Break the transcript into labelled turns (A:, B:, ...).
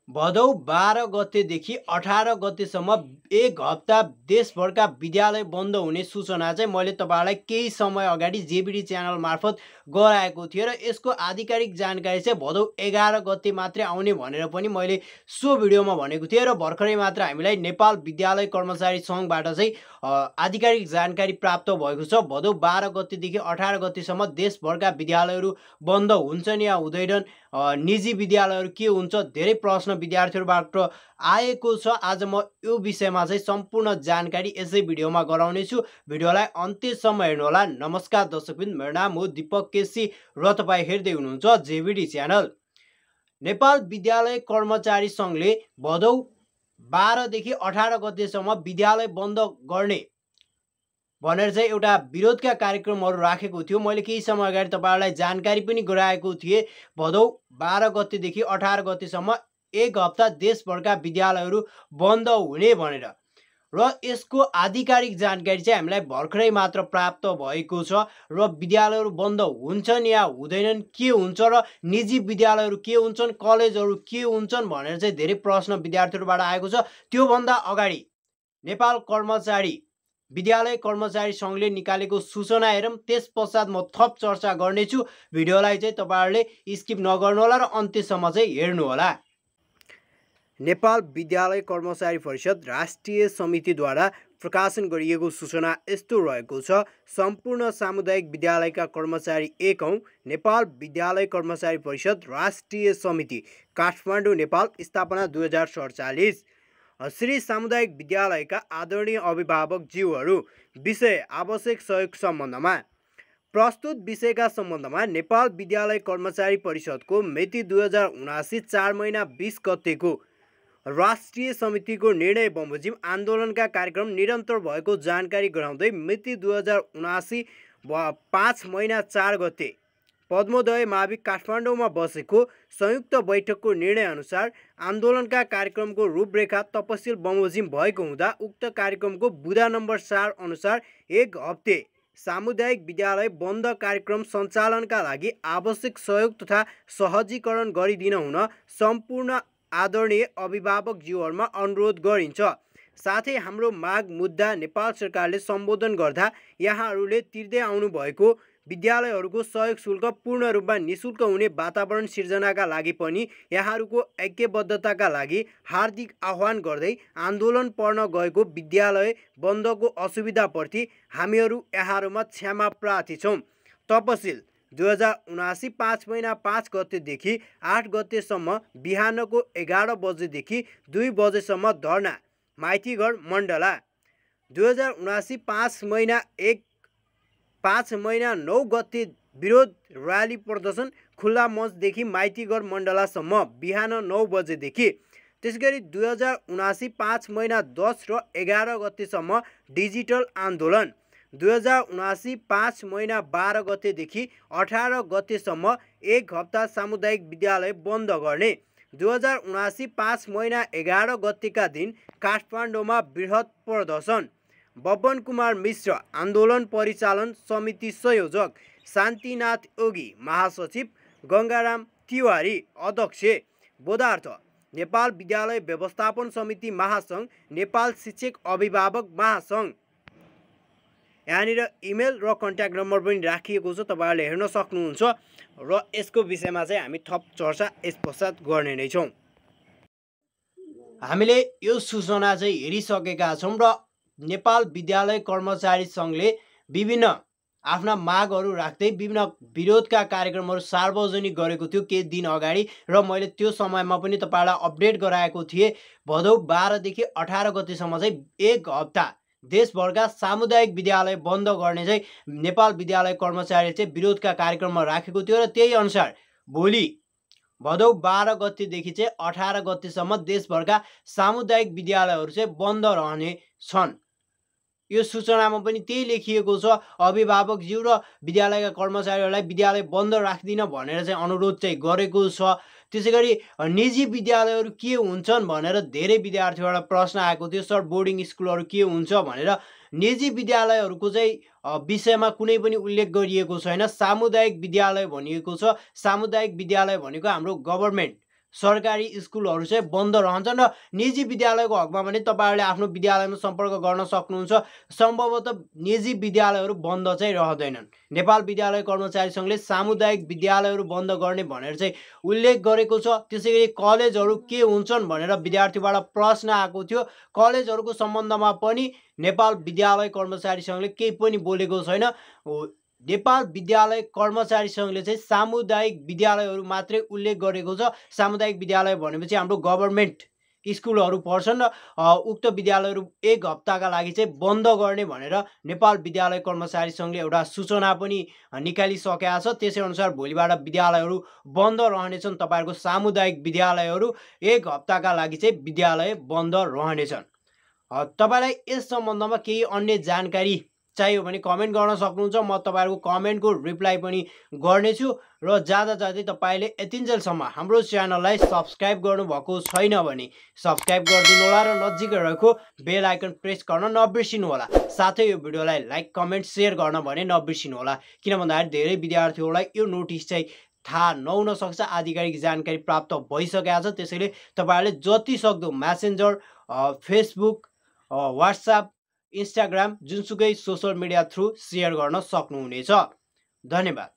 A: भदौ 12 गतेदेखि 18 गतेसम्म एक हप्ता देशभरका विद्यालय बन्द हुने सूचना चाहिँ मैले तपाईहरुलाई केही समय अगाडि जेबिडी च्यानल मार्फत गराएको थिएँ र यसको आधिकारिक जानकारी चाहिँ भदौ 11 गते मात्रै आउने भनेर पनि मैले सो भिडियोमा भनेको थिएँ र भर्खरै मात्र हामीलाई नेपाल विद्यालय कर्मचारी संघबाट चाहिँ आधिकारिक जानकारी प्राप्त भएको छ। भदौ 12 गतेदेखि 18 गतेसम्म देशभरका विद्यालयहरू बन्द हुन्छन् या हुँदैनन्, निजी विद्यालयहरू के हुन्छ, धेरै प्रश्न विद्यार्थीहरूबाट आएको छ। आज म यो विषयमा चाहिँ सम्पूर्ण जानकारी यसै भिडियोमा गराउने छु। भिडियोलाई अन्त्यसम्म हेर्नुहोला। नमस्कार दर्शकवृन्द, मेरो नाम हो दीपक केसी र तपाईँ हेर्दै हुनुहुन्छ जेबिडी च्यानल। नेपाल विद्यालय कर्मचारी संघले भदौ 12 देखि 18 गतेसम्म विद्यालय बन्द गर्ने भनेर चाहिँ एउटा विरोधका कार्यक्रमहरू राखेको थियो। मैले केही समय अगाडि तपाईहरुलाई जानकारी पनि गराएको थिएँ। भदौ 12 गतेदेखि 18 गतेसम्म एक हप्ता देशभरका विद्यालयहरू बन्द हुने भनेर, र यसको आधिकारिक जानकारी चाहिँ हामीलाई भर्खरै मात्र प्राप्त भएको छ। र विद्यालयहरू बन्द हुन्छन् या हुँदैनन्, के हुन्छ, र निजी विद्यालयहरू के हुन्छन्, कलेजहरू के हुन्छन् भनेर चाहिँ धेरै प्रश्न विद्यार्थीहरूबाट आएको छ। त्योभन्दा अगाडि नेपाल विद्यालय कर्मचारी संघले निकालेको सूचना हेरौँ, त्यस पश्चात म थप चर्चा गर्नेछु। भिडियोलाई चाहिँ तपाईहरुले स्किप नगर्नुहोला र अन्त्यसम्म चाहिँ हेर्नुहोला। नेपाल विद्यालय कर्मचारी परिषद राष्ट्रिय समितिद्वारा प्रकाशन गरिएको सूचना यस्तो रहेको छ। सम्पूर्ण सामुदायिक विद्यालयका कर्मचारी 1औं नेपाल विद्यालय कर्मचारी परिषद राष्ट्रिय समिति काठमाडौँ नेपाल स्थापना 2047। श्री सामुदायिक विद्यालयका आदरणीय अभिभावक ज्यूहरू, विषय आवश्यक सहयोग सम्बन्धमा प्रस्तुत विषयका सम्बन्धमा नेपाल विद्यालय कर्मचारी परिषदको मिति 2079 4 महिना 20 गतेको राष्ट्रिय समितिको निर्णय बमोजिम आन्दोलनका कार्यक्रम निरन्तर भएको जानकारी गराउँदै मिति 2079 5 महिना 4 गते पद्मोदय मावि काठमाडौँमा बसेको संयुक्त बैठकको निर्णय अनुसार आन्दोलनका कार्यक्रमको रूपरेखा तपसिल बमोजिम भएको हुँदा उक्त कार्यक्रमको बुँदा नम्बर 4 अनुसार एक हप्ते सामुदायिक विद्यालय बन्द कार्यक्रम सञ्चालनका लागि आवश्यक सहयोग तथा सहजीकरण गरिदिन हुन सम्पूर्ण आदरणीय अभिभावक ज्यूहरूमा अनुरोध गरिन्छ। साथै हाम्रो माग मुद्दा नेपाल सरकारले सम्बोधन गर्दा यहाँहरूले तिर्दै आउनु भएको विद्यालयहरूको सहयोग शुल्क पूर्ण रूपमा निशुल्क हुने वातावरण सिर्जनाका लागि पनि यहाँहरूको ऐक्यबद्धताका लागि हार्दिक आह्वान गर्दै आन्दोलन पर्न गएको विद्यालय बन्दको असुविधाप्रति हामीहरू यहाँहरूमा क्षमा प्रार्थी छौँ। तपसिल 2079 5 महिना 5 गतेदेखि 8 गतेसम्म बिहानको 11 बजेदेखि 2 बजेसम्म धरना माइतीघर मण्डला। 2079 5 महिना 9 गते विरोध र्याली प्रदर्शन खुल्ला मञ्चदेखि माइतीघर मण्डलासम्म बिहान 9 बजेदेखि। त्यसगरी 2079 5 महिना 10 र 11 गतेसम्म डिजिटल आन्दोलन। 2079 5 महिना 12 गतेदेखि 18 गतेसम्म एक हप्ता सामुदायिक विद्यालय बन्द गर्ने। 2079 5 महिना 11 गतेका दिन काठमाडौँमा बृहत प्रदर्शन। बब्बन कुमार मिश्र आन्दोलन परिचालन समिति संयोजक, शान्तिनाथ योगी महासचिव, गंगाराम तिवारी अध्यक्ष। बोधार्थ नेपाल विद्यालय व्यवस्थापन समिति महासंघ, नेपाल शिक्षक अभिभावक महासंघ। यहाँनिर इमेल र कन्ट्याक्ट नम्बर पनि राखिएको छ, तपाईहरुले हेर्न सक्नुहुन्छ र यसको विषयमा चाहिँ हामी थप चर्चा यस पश्चात गर्ने नै छौँ। हामीले यो सूचना चाहिँ हेरिसकेका छौँ र नेपाल विद्यालय कर्मचारी संघले विभिन्न आफ्ना मागहरू राख्दै विभिन्न विरोधका कार्यक्रमहरू सार्वजनिक गरेको थियो केही दिन अगाडि, र मैले त्यो समयमा पनि तपाईहरुलाई अपडेट गराएको थिएँ। भदौ 12 देखि 18 गतेसम्म चाहिँ एक हप्ता देशभरका सामुदायिक विद्यालय बन्द गर्ने चाहिँ नेपाल विद्यालय कर्मचारीले चाहिँ विरोधका कार्यक्रममा राखेको थियो, र त्यही अनुसार भोलि भदौ 12 गतेदेखि चाहिँ 18 गतेसम्म देशभरका सामुदायिक विद्यालयहरू चाहिँ बन्द रहने छन्। यो सूचनामा पनि त्यही लेखिएको छ। अभिभावकज्यू र विद्यालयका कर्मचारीहरूलाई विद्यालय बन्द राख्दिन भनेर चाहिँ अनुरोध चाहिँ गरेको छ। त्यसैगरी निजी विद्यालयहरू के हुन्छन् भनेर धेरै विद्यार्थीबाट प्रश्न आएको थियो, सर बोर्डिङ स्कुलहरू के हुन्छ भनेर। निजी विद्यालयहरूको चाहिँ विषयमा कुनै पनि उल्लेख गरिएको छैन। सामुदायिक विद्यालय भनिएको छ। सामुदायिक विद्यालय भनेको हाम्रो गभर्नमेन्ट सरकारी स्कुलहरू चाहिँ बन्द रहन्छन् र निजी विद्यालयको हकमा भने तपाईँहरूले आफ्नो विद्यालयमा सम्पर्क गर्न सक्नुहुन्छ। सम्भवतः निजी विद्यालयहरू बन्द चाहिँ रहँदैनन्। नेपाल विद्यालय कर्मचारी सङ्घले सामुदायिक विद्यालयहरू बन्द गर्ने भनेर चाहिँ उल्लेख गरेको छ। त्यसैगरी कलेजहरू के हुन्छन् भनेर विद्यार्थीबाट प्रश्न आएको थियो। कलेजहरूको सम्बन्धमा पनि नेपाल विद्यालय कर्मचारी सङ्घले केही पनि बोलेको छैन। नेपाल विद्यालय कर्मचारी सङ्घले चाहिँ सामुदायिक विद्यालयहरू मात्रै उल्लेख गरेको छ। सामुदायिक विद्यालय भनेपछि हाम्रो गभर्मेन्ट स्कुलहरू पर्छन् र उक्त विद्यालयहरू 1 हप्ताका लागि चाहिँ बन्द गर्ने भनेर नेपाल विद्यालय कर्मचारी सङ्घले एउटा सूचना पनि निकालिसकेका छ। त्यसै अनुसार भोलिबाट विद्यालयहरू बन्द रहनेछन्। तपाईँहरूको सामुदायिक विद्यालयहरू 1 हप्ताका लागि चाहिँ विद्यालय बन्द रहनेछन्। तपाईँलाई यस सम्बन्धमा केही अन्य जानकारी चाहियो भने कमेन्ट गर्न सक्नुहुन्छ। म तपाईँहरूको कमेन्टको रिप्लाई पनि गर्नेछु। र जाँदा जाँदै तपाईँले यतिन्जेलसम्म हाम्रो च्यानललाई सब्सक्राइब गर्नुभएको छैन भने सब्सक्राइब गरिदिनु होला र नजिकै रहेको बेल आइकन प्रेस गर्न नबिर्सिनु होला। साथै यो भिडियोलाई लाइक कमेन्ट सेयर गर्न भने नबिर्सिनु होला। किन भन्दाखेरि धेरै विद्यार्थीहरूलाई यो नोटिस चाहिँ थाहा नहुन सक्छ, आधिकारिक जानकारी प्राप्त भइसकेको छ। त्यसैले तपाईँहरूले जति सक्दो मेसेन्जर, फेसबुक, व्हाट्सएप, इन्स्टाग्राम जुनसुकै सोसल मिडिया थ्रु सेयर गर्न सक्नुहुनेछ। धन्यवाद।